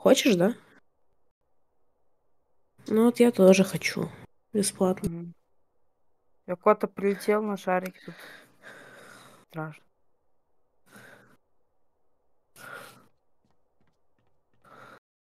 Хочешь, да? Ну вот я тоже хочу. Бесплатно. Мгм. Я куда-то прилетел на шарике тут. Страшно.